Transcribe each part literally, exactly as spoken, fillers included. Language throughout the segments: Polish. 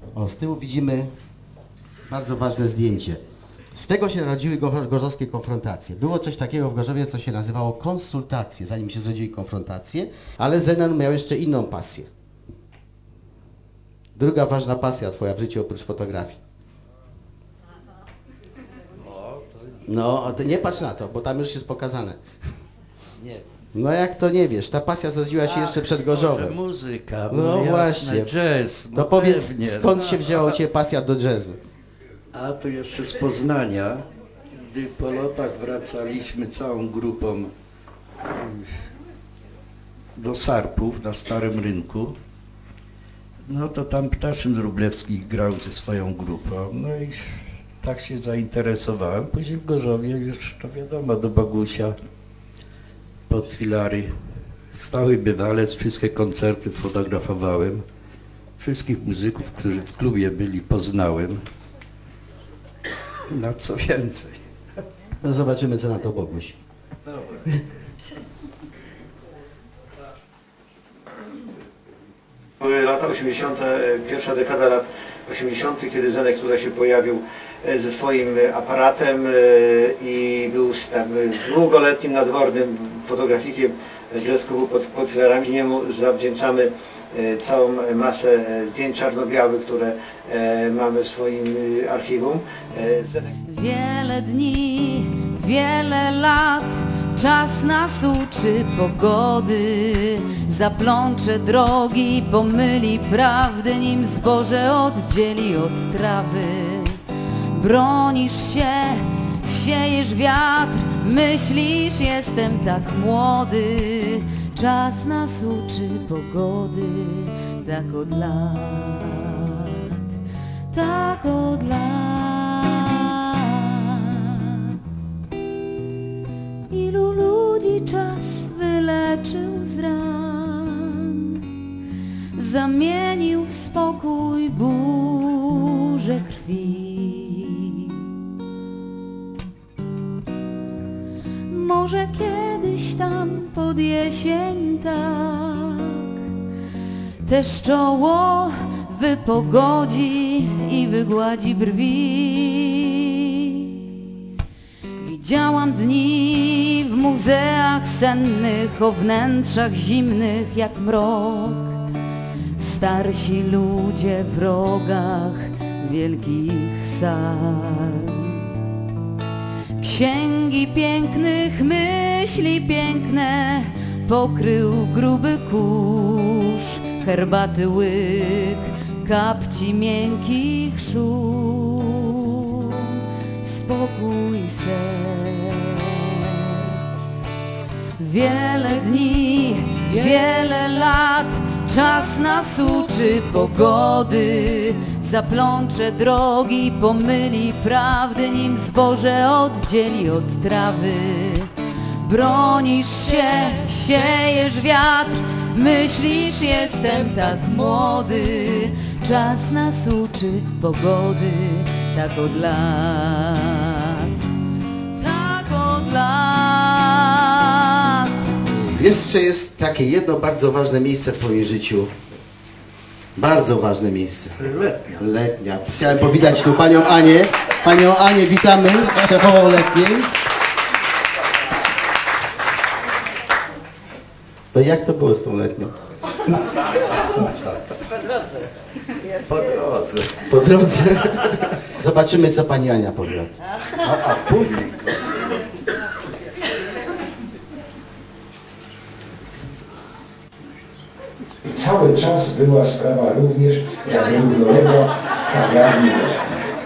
O, z tyłu widzimy bardzo ważne zdjęcie. Z tego się narodziły gorzowskie konfrontacje. Było coś takiego w Gorzowie, co się nazywało konsultacje, zanim się zrodziły konfrontacje, ale Zenon miał jeszcze inną pasję. Druga ważna pasja twoja w życiu oprócz fotografii. No, a ty nie patrz na to, bo tam już jest pokazane. Nie. No jak to nie wiesz, ta pasja zrodziła się jeszcze przed Gorzowem. Może muzyka, no jasne, właśnie. jazz. No to powiedz, pewnie. skąd się wzięła u ciebie pasja do jazzu? A to jeszcze z Poznania, gdy po lotach wracaliśmy całą grupą do Sarpów na Starym Rynku, no to tam Ptaszyn Wróblewski grał ze swoją grupą, no i tak się zainteresowałem. Później w Gorzowie już, to wiadomo, do Bogusia, pod filary, stały bywalec, wszystkie koncerty fotografowałem, wszystkich muzyków, którzy w klubie byli, poznałem. No co więcej. No zobaczymy, co na to Boguś. Były lata osiemdziesiąte, pierwsza dekada lat osiemdziesiątych, kiedy Zenek tutaj się pojawił ze swoim aparatem i był długoletnim, nadwornym fotografikiem Jazz Clubu pod, pod filarami. Niemu zawdzięczamy całą masę zdjęć czarno-białych, które mamy w swoim archiwum. Zenek... Wiele dni, wiele lat, czas nas uczy pogody, zaplącze drogi, pomyli prawdy, nim zboże oddzieli od trawy. Bronisz się, siejesz wiatr, myślisz, jestem tak młody. Czas nas uczy pogody, tak od lat, tak od lat. Ilu ludzi czas wyleczył z ran, zamienił w spokój burzę krwi. Może kiedyś tam pod jesień tak też czoło wypogodzi i wygładzi brwi. Widziałam dni w muzeach sennych, o wnętrzach zimnych jak mrok. Starsi ludzie w rogach wielkich sal. Księgi pięknych myśli piękne pokrył gruby kurz, herbaty łyk, kapci miękkich szum, spokój serc. Wiele dni, wiele lat, czas nas uczy pogody, zaplącze drogi, pomyli prawdy, nim zboże oddzieli od trawy. Bronisz się, siejesz wiatr, myślisz, jestem tak młody. Czas nas uczy pogody, tak od lat, tak od lat. Jeszcze jest takie jedno bardzo ważne miejsce w twoim życiu. Bardzo ważne miejsce. Letnia. Letnia. Chciałem powitać tu panią Anię. Panią Anię witamy, szefową Letniej. To jak to było z tą Letnią? Po drodze. Po drodze. Zobaczymy, co pani Ania powie. A, a później. Cały czas była sprawa również równoległa w kawiarni Letniej.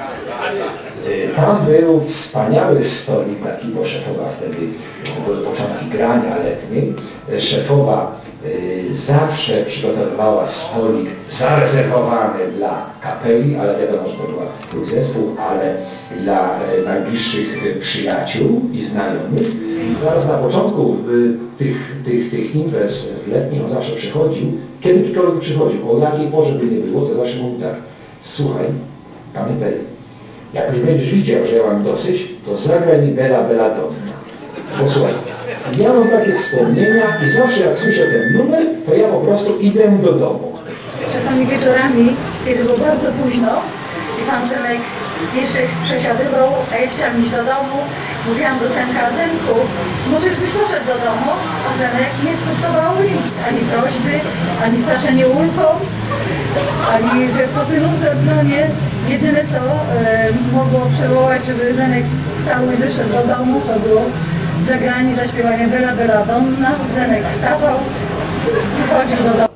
Tam był wspaniały stolik, taki, bo szefowa wtedy, to były początki grania letniej, szefowa y, zawsze przygotowywała stolik zarezerwowany dla kapeli, ale wiadomo, że to była, był zespół, ale dla y, najbliższych y, przyjaciół i znajomych. Zaraz na początku y, tych, tych, tych imprez w Letniej on zawsze przychodził, kiedy ktokolwiek przychodził, o jakiej porze by nie było, to zawsze mówił tak: słuchaj, pamiętaj, jak już będziesz widział, że ja mam dosyć, to zagraj mi Bella Belladonna. Posłuchaj, ja mam takie wspomnienia i zawsze jak słyszę ten numer, to ja po prostu idę do domu. Czasami wieczorami kiedy było bardzo późno i pan Zenek jeszcze przesiadywał, a ja chciałam iść do domu. Mówiłam do Zenka, Zenku, może już byś poszedł do domu, a Zenek nie skutkował list, ani prośby, ani straszenie ulką, ani że po synu zadzwonię. Jedyne co e, mogło przywołać, żeby Zenek wstał i wyszedł do domu, to było zagranie, zaśpiewanie Bella Bella Donna. Zenek wstawał i chodził do domu.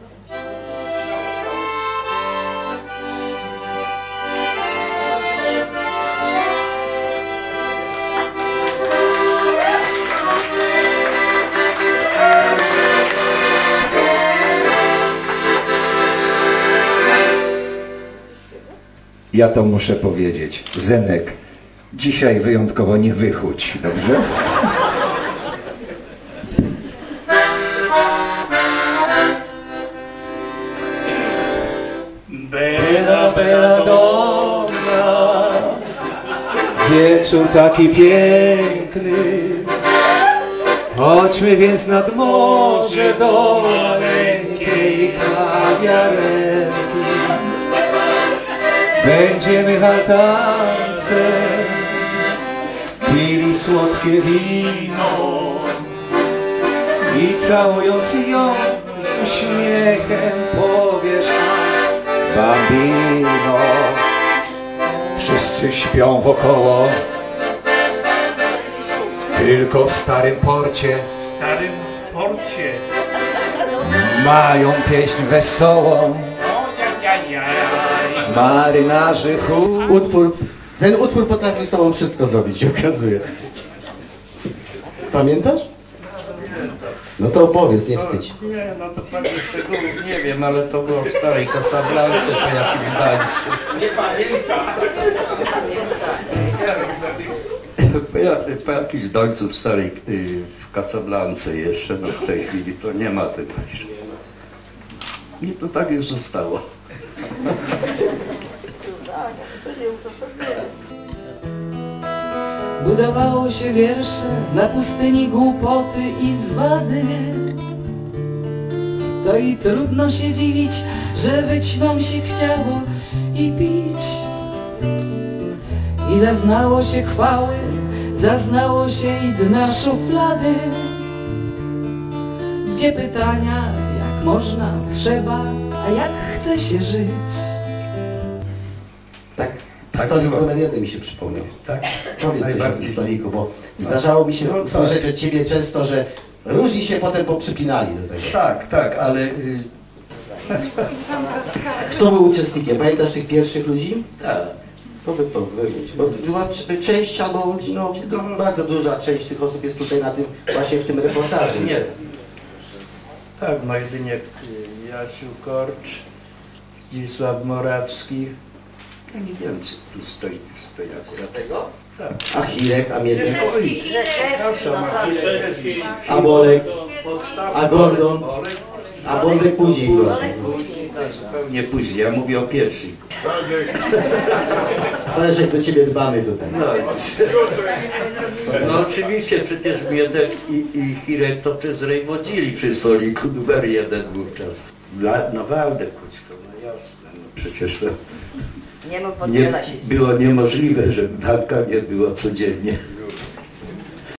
Ja to muszę powiedzieć. Zenek, dzisiaj wyjątkowo nie wychudź, dobrze? Bella, bella donna, wieczór taki piękny, chodźmy więc nad morze do maleńkiej kawiarenki. Będziemy w altance pili słodkie wino i całując ją z uśmiechem powiesz Bambino. Wszyscy śpią wokoło, tylko w starym porcie, W starym porcie. mają pieśń wesołą. O, ja, ja, ja. Marynarzy chór. Utwór, ten utwór potrafi z tobą wszystko zrobić, się okazuje. Pamiętasz? No to opowiedz, nie wstydź. Nie, no to pewnie szczegółów nie wiem, ale to było w starej Casablance po jakimś Gdańsku. Nie pamiętam. Po, ja, po jakimś Gdańcu w starej y, w Casablance jeszcze, no w tej chwili to nie ma tego już. I to tak już zostało. Budowało się wiersze na pustyni głupoty i zwady. To i trudno się dziwić, że wyć wam się chciało i pić. I zaznało się chwały, zaznało się i dna szuflady, gdzie pytania, jak można, trzeba, a jak chce się żyć. Tak, Tak stolik było. numer jeden mi się przypomniał. Tak? Powiedz coś o tym Najbardziej. stoliku, bo zdarzało mi się No tak. słyszeć od ciebie często, że różni się potem poprzypinali do tego. Tak, tak, ale y, Kto był uczestnikiem? Pamiętasz tych pierwszych ludzi? tak. To wy powiedzieć, bo była c- część albo no, bardzo duża część tych osób jest tutaj na tym, właśnie w tym reportażu. Nie. Tak, no jedynie y, Jasiu Korcz, Zdzisław Morawski. Ja nie wiem, co tu stoi, stoi akurat. tego? Tak. A Chirek, a Miedek, Proszę, a Bolek, a Gordon, a Bolek później. Później, tak, zupełnie później. Ja mówię o pierwszej. Powiedz, jak do ciebie dbamy tutaj. No, no oczywiście, przecież Miedek i, i Hirek to przez rejwodzili przy stoliku numer jeden wówczas. Dla, no Waldek Kućko, no jasne, no przecież to Nie mógł nie, podwielać się. było niemożliwe, żeby Waldka nie było codziennie.